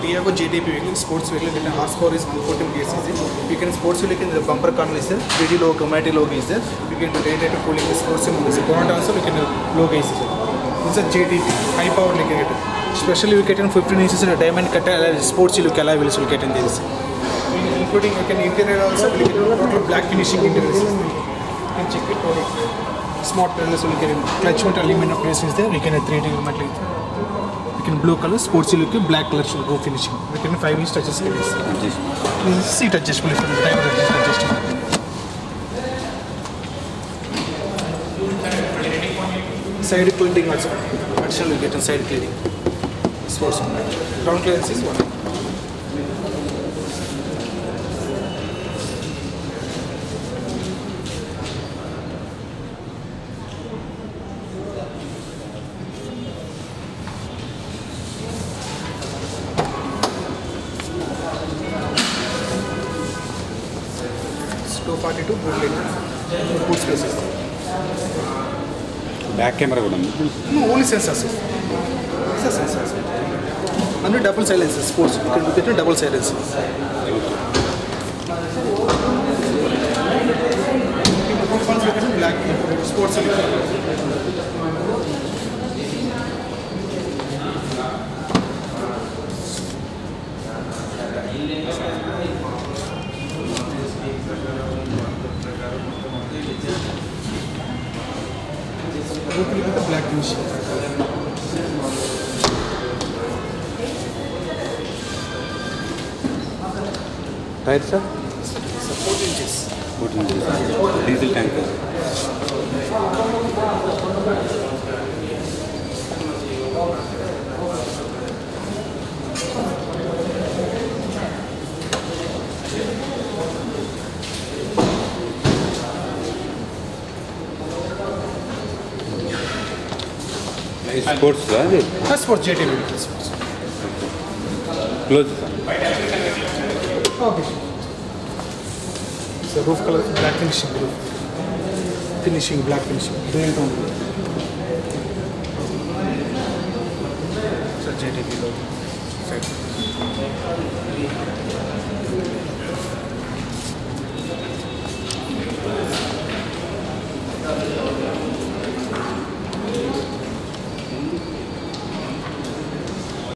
Tiago JTP vehicle, sports vehicle, and horsepower is 114 kg. You can sports vehicle, the bumper panel is there, 3D logo, Comati logo is there. You can radiator cooling, the sports sim is there. Also, we can logo is there. This is a JTP, high power indicator. Especially we get in 15 inches and a diamond cut sports look alloy wheels will get in this. Including you can interior also, we get total black finishing interior. You can check it. Smart pedals will get in. Clutch metal aluminum place is there. We can 3D metal. We can blue color, sportsy look, black color should go finishing. We can 5-inch touches. Seat adjustable, driver adjustable. Side cleaning also. Additional will get in side cleaning. Sports. Ground clearance is 1. Boot spaces. Back camera కూడా ఉంది. No, only sensors. It's a sensors. And double silencer sports. You can get double silencer. Black sports. With the black finish. Tires sir? 14 inches. 14 inches. Diesel tank. Sports sir? That's for JTB vehicles. Close sir. Okay. So roof color black finishing. Finishing black finishing. Dual tone. So JTB logo.